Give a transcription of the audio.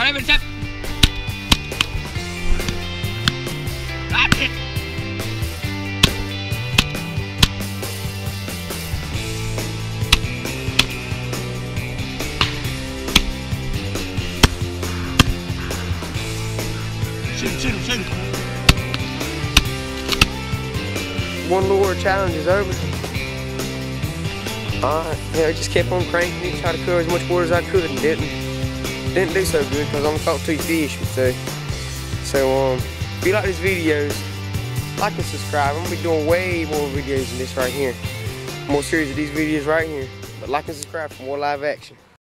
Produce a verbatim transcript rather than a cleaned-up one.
Come on, everybody, step. That's it. Shoot, shoot, shoot. One lure challenge is over. Alright, yeah, I just kept on cranking it, tried to cover as much water as I could, and didn't didn't do so good because I only caught two fish. So, so um, if you like these videos, like and subscribe. I'm gonna be doing way more videos than this right here. More series of these videos right here. But like and subscribe for more live action.